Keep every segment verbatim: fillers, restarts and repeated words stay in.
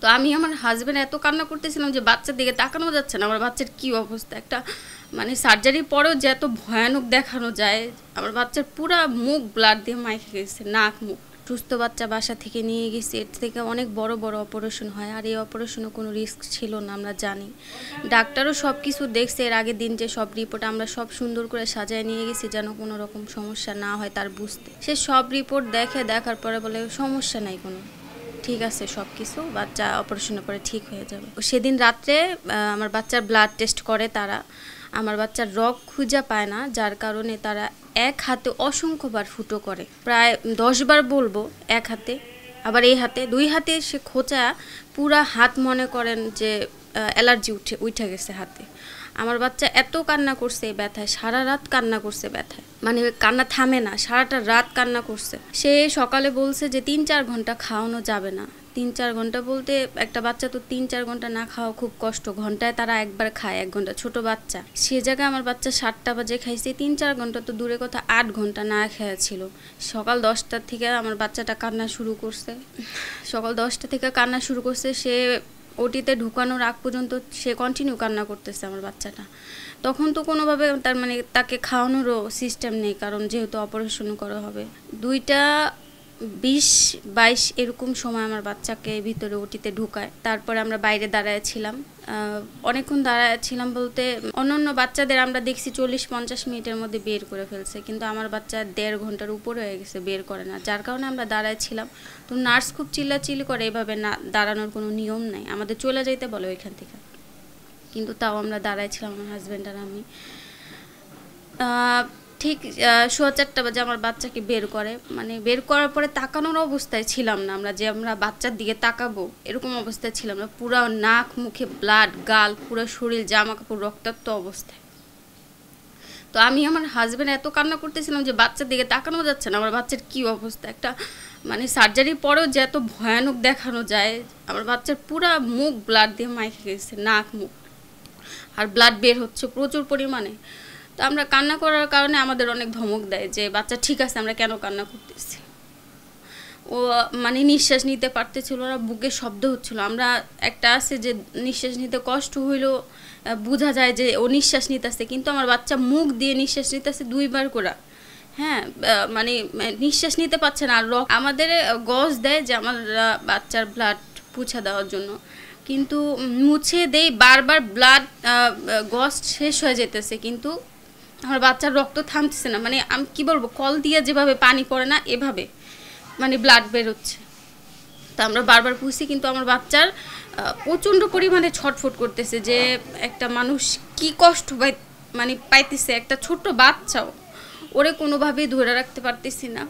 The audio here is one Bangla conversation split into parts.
তো আমি আমার হাজব্যান্ড এত কান্না করতেছিলাম যে বাচ্চার দিকে তাকানো যাচ্ছে না, আমার বাচ্চার কী অবস্থা, একটা মানে সার্জারির পরেও যে এত ভয়ানক দেখানো যায়, আমার বাচ্চার পুরা মুখ ব্লাড দিয়ে মাইকে গেছে, নাক মুখ। সুস্থ বাচ্চা বাসা থেকে নিয়ে গেছি, এর থেকে অনেক বড় বড় অপারেশন হয়, আর এই অপারেশনে কোনো রিস্ক ছিল না, আমরা জানি। ডাক্তারও সব কিছু দেখছে, এর আগের দিন যে সব রিপোর্ট আমরা সব সুন্দর করে সাজায় নিয়ে গেছি যেন কোনো রকম সমস্যা না হয় তার বুঝতে। সে সব রিপোর্ট দেখে, দেখার পরে বলে সমস্যা নাই কোনো, ঠিক আছে সব কিছু, বাচ্চা অপারেশনের পরে ঠিক হয়ে যাবে। সেদিন রাত্রে আমার বাচ্চার ব্লাড টেস্ট করে তারা, আমার বাচ্চার রগ খুঁজে পায় না, যার কারণে তারা এক হাতে অসংখ্যবার ফুটো করে, প্রায় দশ বার বলবো এক হাতে, আবার এই হাতে দুই হাতে সে খোঁচা পুরা হাত মনে করেন যে অ্যালার্জি উঠে উঠে গেছে হাতে। আমার বাচ্চা এত কান্না করছে এই ব্যথায়, সারা রাত কান্না করছে ব্যথায়, মানে কান্না থামে না, সারাটা রাত কান্না করছে। সে সকালে বলছে যে তিন চার ঘন্টা খাওয়ানো যাবে না। তিন চার ঘন্টা বলতে একটা বাচ্চা তো তিন চার ঘন্টা না খাওয়া খুব কষ্ট, ঘন্টায় তারা একবার খায়, এক ঘন্টা, ছোট বাচ্চা। সে জায়গায় আমার বাচ্চা সাতটা বাজে খাইছে, তিন চার ঘন্টা তো দূরে কথা আট ঘন্টা না খেয়া ছিল। সকাল দশটার থেকে আমার বাচ্চাটা কান্না শুরু করছে, সকাল দশটা থেকে কান্না শুরু করছে। সে ওটিতে ঢুকানোর আগ পর্যন্ত সে কন্টিনিউ কান্না করতেছে আমার বাচ্চাটা। তখন তো কোনোভাবে তার মানে তাকে খাওয়ানোরও সিস্টেম নেই, কারণ যেহেতু অপারেশন করা হবে। দুইটা বিশ বাইশ এরকম সময় আমার বাচ্চাকে ভিতরে ওটিতে ঢুকায়, তারপরে আমরা বাইরে দাঁড়ায়ছিলাম, অনেকক্ষণ দাঁড়ায়ছিলাম বলতে অন্যান্য বাচ্চাদের আমরা দেখছি চল্লিশ পঞ্চাশ মিনিটের মধ্যে বের করে ফেলছে, কিন্তু আমার বাচ্চা দেড় ঘন্টার উপরে হয়ে গেছে বের করে না, যার কারণে আমরা দাঁড়ায়ছিলাম। তো নার্স খুব চিল্লাচিল্লি করে, এভাবে না দাঁড়ানোর কোনো নিয়ম নাই, আমাদের চলে যাইতে বলে ওইখান থেকে, কিন্তু তাও আমরা দাঁড়াইছিলাম আমার হাজব্যান্ড আর আমি। ঠিক সোয়া চারটা বাজে আমার বাচ্চাকে বের করে, মানে বের করার পরে তাকানোর অবস্থায় ছিলাম না আমরা, যে আমরা বাচ্চার দিকে তাকাবো এরকম অবস্থায় ছিলাম না, পুরো নাক মুখে ব্লাড, গাল, পুরো শরীর, জামা কাপড় রক্তাক্ত অবস্থায়। তো আমি আমার হাজব্যান্ড এত কান্না করতেছিলাম যে বাচ্চার দিকে তাকানো যাচ্ছে না, আমার বাচ্চার কী অবস্থা, একটা মানে সার্জারির পরেও যে এত ভয়ানক দেখানো যায়, আমার বাচ্চার পুরো মুখ ব্লাড দিয়ে মাইকে গেছে, নাক মুখ, আর ব্লাড বের হচ্ছে প্রচুর পরিমাণে। তো আমরা কান্না করার কারণে আমাদের অনেক ধমক দেয় যে বাচ্চা ঠিক আছে, আমরা কেন কান্না করতেছি। ও মানে নিঃশ্বাস নিতে পারতেছিল না, বুকে শব্দ হচ্ছিল। আমরা একটা আছে যে নিঃশ্বাস নিতে কষ্ট হইলেও বোঝা যায় যে ও নিঃশ্বাস নিতেছে, কিন্তু আমার বাচ্চা মুখ দিয়ে নিঃশ্বাস নিতেছে দুইবার করে, হ্যাঁ, মানে নিঃশ্বাস নিতে পারছে না। আর আমাদের গজ দেয় যে আমার বাচ্চার ব্লাড পুছা দেওয়ার জন্য, কিন্তু মুছে দেই বারবার, ব্লাড গজ শেষ হয়ে যেতেছে, কিন্তু আমার বাচ্চার রক্ত থামতেছে না, মানে আমি কী বলবো, কল দিয়ে যেভাবে পানি পড়ে না এভাবে মানে ব্লাড বেরোচ্ছে। তো আমরা বারবার পুষি, কিন্তু আমার বাচ্চার প্রচণ্ড পরিমাণে ছটফট করতেছে, যে একটা মানুষ কি কষ্ট পাই মানে পাইতেছে, একটা ছোট্ট বাচ্চাও, ওরে কোনোভাবেই ধরে রাখতে পারতেছি না।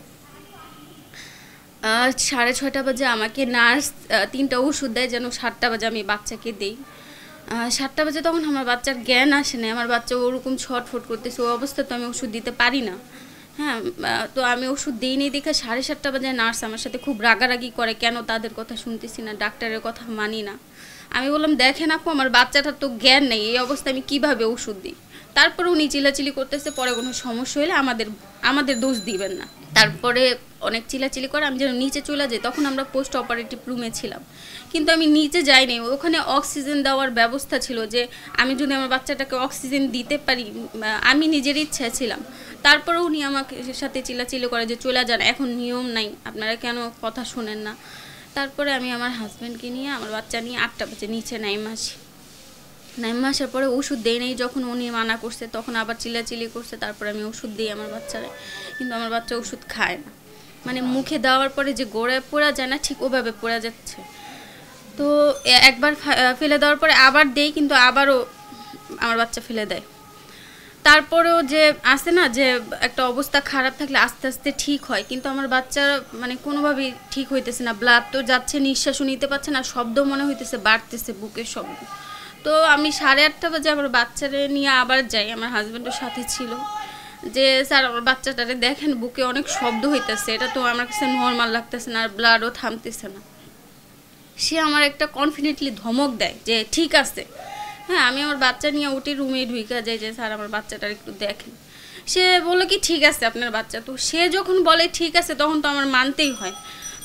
সাড়ে ছয়টা বাজে আমাকে নার্স তিনটা ওষুধ দেয় যেন সাতটা বাজে আমি বাচ্চাকে দিই। সাতটা বাজে তখন আমার বাচ্চার জ্ঞান আসে না, আমার বাচ্চা ওরকম ছটফট করতেছে, ও অবস্থা তো আমি ওষুধ দিতে পারি না, হ্যাঁ। তো আমি ওষুধ দিই নি দেখে সাড়ে সাতটা বাজে নার্স আমার সাথে খুব রাগারাগি করে, কেন তাদের কথা শুনতেছি না, ডাক্তারের কথা মানি না। আমি বললাম দেখেন আপু, আমার বাচ্চাটার তো জ্ঞান নেই, এই অবস্থায় আমি কীভাবে ওষুধ দিই। তারপরে উনি চিলাচিলি করতেছে, পরে কোনো সমস্যা হলে আমাদের আমাদের দোষ দিবেন না। তারপরে অনেক চিলাচিলি করে আমি যেন নিচে চলে যাই, তখন আমরা পোস্ট অপারেটিভ রুমে ছিলাম, কিন্তু আমি নিচে যাইনি, ওখানে অক্সিজেন দেওয়ার ব্যবস্থা ছিল, যে আমি যদি আমার বাচ্চাটাকে অক্সিজেন দিতে পারি, আমি নিজের ইচ্ছা ছিলাম। তারপরে উনি আমাকে সাথে চিলাচিলি করে যে চলে যান, এখন নিয়ম নাই, আপনারা কেন কথা শোনেন না। তারপরে আমি আমার হাজব্যান্ডকে নিয়ে আমার বাচ্চা নিয়ে আটটা বাজে নিচে নাইমা আসি। নাইমা আসার পরে ওষুধ দেই নাই, যখন উনি মানা করছে তখন আবার চিলাচিলি করছে, তারপরে আমি ওষুধ দিই আমার বাচ্চারে, কিন্তু আমার বাচ্চা ওষুধ খায় না, মানে মুখে দেওয়ার পরে যে গোড়ায় পড়া যায় না ঠিক ওভাবে পড়া যাচ্ছে। তো একবার ফেলে দেওয়ার পরে আবার দেই, কিন্তু আবারও আমার বাচ্চা ফেলে দেয়। তারপরেও যে আসে না যে একটা অবস্থা খারাপ থাকলে আস্তে আস্তে ঠিক হয়, কিন্তু আমার বাচ্চা মানে কোনোভাবেই ঠিক হইতেছে না, ব্লাড তো যাচ্ছে, নিঃশ্বাসও নিতে পারছে না, শব্দ মনে হইতেছে বাড়তেছে, বুকের শব্দ। তো আমি সাড়ে আটটা বাজে আমার বাচ্চারে নিয়ে আবার যাই, আমার হাজব্যান্ডের সাথে ছিল, যে স্যার আমার বাচ্চাটারে দেখেন বুকে অনেক শব্দ হইতেছে, এটা তো আমার কাছে নর্মাল লাগতেছে না, আর ব্লাডও থামতেছে না। সে আমার একটা কনফিডেন্টলি ধমক দেয় যে ঠিক আছে, হ্যাঁ। আমি আমার বাচ্চা নিয়ে উঠে রুমে ঢুকে যাই যে স্যার আমার বাচ্চাটার একটু দেখেন। সে বললো কি ঠিক আছে আপনার বাচ্চা, তো সে যখন বলে ঠিক আছে তখন তো আমার মানতেই হয়।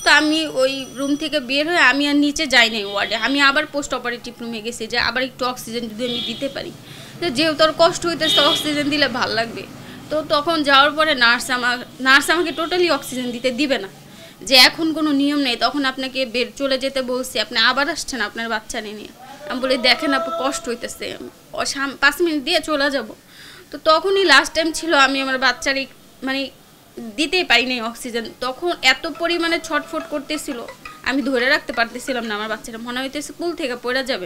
তো আমি ওই রুম থেকে বের হয়ে আমি আর নিচে যাই নাই ওয়ার্ডে, আমি আবার পোস্ট অপারেটিভ রুমে গেছি যে আবার একটু অক্সিজেন যদি আমি দিতে পারি, তো যেহেতু আর কষ্ট হইতেছে অক্সিজেন দিলে ভালো লাগবে। তো তখন যাওয়ার পরে নার্স আমার নার্স আমাকে টোটালি অক্সিজেন দিতে দিবে না, যে এখন কোনো নিয়ম নেই, তখন আপনাকে বের চলে যেতে বলছি, আপনি আবার আসছেন আপনার বাচ্চা নিয়ে। আমি বলি দেখেন আপু কষ্ট হইতেছে, পাঁচ মিনিট দিয়ে চলে যাব। তো তখনই লাস্ট টাইম ছিল আমি আমার বাচ্চার মানে দিতেই পারিনি অক্সিজেন, তখন এত পরিমাণে ছটফট করতেছিল আমি ধরে রাখতে পারতেছিলাম না, আমার বাচ্চাটা মনে হইতেছে কুল থেকে পড়ে যাবে।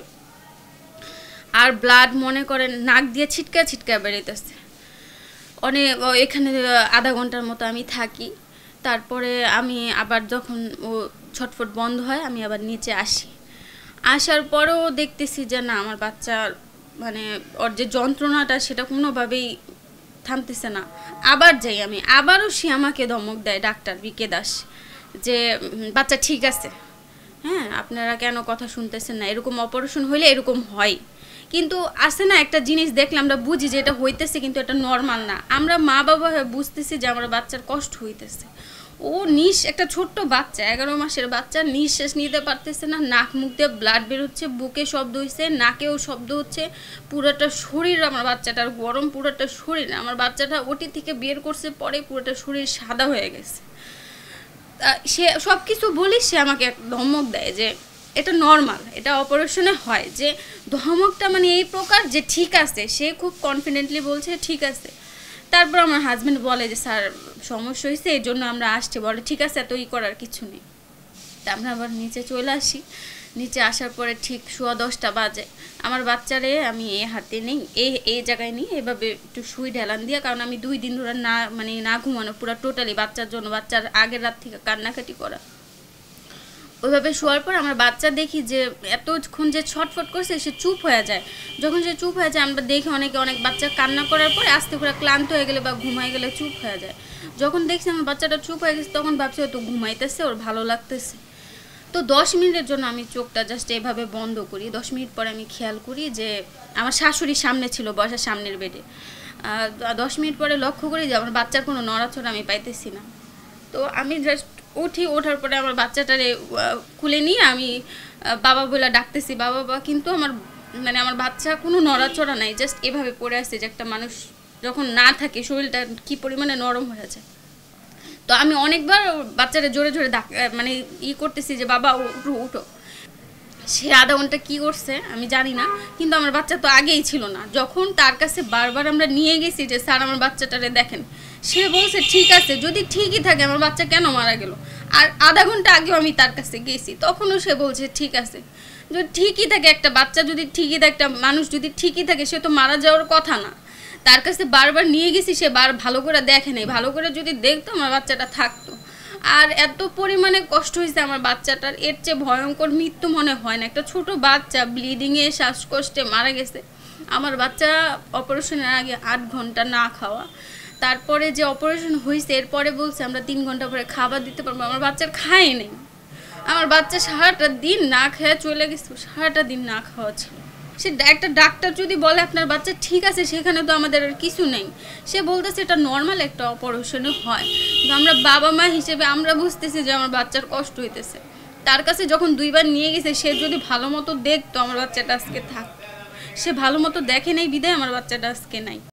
আর ব্লাড মনে করেন নাক দিয়ে ছিটকা ছিটকা বেরোতেছে অনেক, এখানে আধা ঘন্টার মতো আমি থাকি। তারপরে আমি আবার যখন ও ছটফট বন্ধ হয় আমি আবার নিচে আসি, আসার পরেও দেখতেছি যে না আমার বাচ্চার মানে ওর যে যন্ত্রণাটা সেটা কোনোভাবেই থামতেছে না। আবার যাই আমি, আবারও সে আমাকে ধমক দেয় ডাক্তার বিকে দাস, যে বাচ্চা ঠিক আছে, হ্যাঁ আপনারা কেন কথা শুনতেছেন না, এরকম অপারেশন হইলে এরকম হয়। কিন্তু আসে না একটা জিনিস দেখলে আমরা বুঝি যে এটা হইতেছে, কিন্তু এটা নর্মাল না। আমরা মা বাবা হয়ে বুঝতেছি যে আমার বাচ্চার কষ্ট হইতেছে, ও নিঃ একটা ছোট্ট বাচ্চা, এগারো মাসের বাচ্চা, নিঃশ্বাস নিতে পারতেছে না, নাক মুখ দিয়ে ব্লাড বেরোচ্ছে, বুকে শব্দ হচ্ছে, নাকেও শব্দ হচ্ছে, পুরোটা শরীর আমার বাচ্চাটার গরম, পুরোটা শরীর। আমার বাচ্চাটা ওটি থেকে বের করছে পরে পুরোটা শরীর সাদা হয়ে গেছে। সে সব কিছু বলি সে আমাকে ধমক দেয় যে এটা নর্মাল, এটা অপারেশনে হয়, যে ধমকটা মানে এই প্রকার যে ঠিক আছে, সে খুব কনফিডেন্টলি বলছে ঠিক আছে। তারপর আমার হাজব্যান্ড বলে যে স্যার সমস্যা হয়েছে এই জন্য আমরা আসছি, বলে ঠিক আছে এত ই করার কিছু নেই। তা আমরা আবার নিচে চলে আসি, নিচে আসার পরে ঠিক সোয়া দশটা বাজে আমার বাচ্চারে আমি এ হাতে নেই এই এই জায়গায় নিই এভাবে একটু সুই ঢেলান দিয়ে, কারণ আমি দুই দিন ধরে না মানে না ঘুমানো পুরো টোটালি বাচ্চার জন্য, বাচ্চার আগের রাত থেকে কান্নাকাটি করা। ওইভাবে শোয়ার পর আমার বাচ্চা দেখি যে এতক্ষণ যে ছটফট করছে সে চুপ হয়ে যায়। যখন সে চুপ হয়ে যায় আমরা দেখি অনেকে অনেক বাচ্চা কান্না করার পরে আস্তে করে ক্লান্ত হয়ে গেলে বা ঘুমাই গেলে চুপ হয়ে যায়। যখন দেখছি আমার বাচ্চাটা চুপ হয়ে গেছে তখন ভাবছি হয়তো ঘুমাইতেছে, ওর ভালো লাগতেছে। তো দশ মিনিটের জন্য আমি চোখটা জাস্ট এভাবে বন্ধ করি। দশ মিনিট পরে আমি খেয়াল করি যে আমার শাশুড়ির সামনে ছিল বসা সামনের বেডে। দশ মিনিট পরে লক্ষ্য করি যে আমার বাচ্চার কোনো নড়াচড়া আমি পাইতেছি না। তো আমি জাস্ট উঠি, ওঠার পরে আমার বাচ্চাটারে খুলে নিয়ে আমি বাবা বলে ডাকতেছি বাবা বাবা, কিন্তু আমার মানে আমার বাচ্চা কোনো নড়াচড়া নাই, জাস্ট এভাবে পড়ে আসছে যে একটা মানুষ যখন না থাকে শরীরটা কী পরিমাণে নরম হয়ে যায়। তো আমি অনেকবার বাচ্চারা জোরে জোরে ডাক মানে ই করতেছি যে বাবা উঠো উঠো। সে আধা ঘন্টা কী করছে আমি জানি না, কিন্তু আমার বাচ্চা তো আগেই ছিল না। যখন তার কাছে বারবার আমরা নিয়ে গেছি যে স্যার আমার বাচ্চাটারে দেখেন, সে বলছে ঠিক আছে, যদি ঠিকই থাকে আমার বাচ্চা কেন মারা গেল। আর আধা ঘন্টা আগেও আমি তার কাছে গেছি, তখনও সে বলছে ঠিক আছে। যদি ঠিকই থাকে একটা বাচ্চা, যদি ঠিকই থাকে একটা মানুষ যদি ঠিকই থাকে সে তো মারা যাওয়ার কথা না। তার কাছে বারবার নিয়ে গেছি, সে বার ভালো করে দেখে নেই, ভালো করে যদি দেখতো আমার বাচ্চাটা থাকতো। আর এত পরিমাণে কষ্ট হয়েছে আমার বাচ্চাটার, এর চেয়ে ভয়ঙ্কর মৃত্যু মনে হয় না। একটা ছোট বাচ্চা ব্লিডিংয়ে শ্বাসকষ্টে মারা গেছে। আমার বাচ্চা অপারেশনের আগে আট ঘন্টা না খাওয়া, তারপরে যে অপারেশন হয়েছে এরপরে বলছে আমরা তিন ঘন্টা পরে খাবার দিতে পারবো, আমার বাচ্চার খায় নেই। আমার বাচ্চা সারাটা দিন না খেয়ে চলে গেছে, সারাটা দিন না খাওয়া ছিল। সে একটা ডাক্তার যদি বলে আপনার বাচ্চা ঠিক আছে, সেখানে তো আমাদের আর কিছু নেই। সে বলতেছে এটা নর্মাল একটা অপারেশনে হয়, কিন্তু আমরা বাবা মা হিসেবে আমরা বুঝতেছি যে আমার বাচ্চার কষ্ট হইতেছে। তার কাছে যখন দুইবার নিয়ে গেছে সে যদি ভালো মতো দেখতো আমার বাচ্চাটা আজকে থাকতো, সে ভালো মতো দেখে নেই বিদায় আমার বাচ্চাটা আজকে নাই।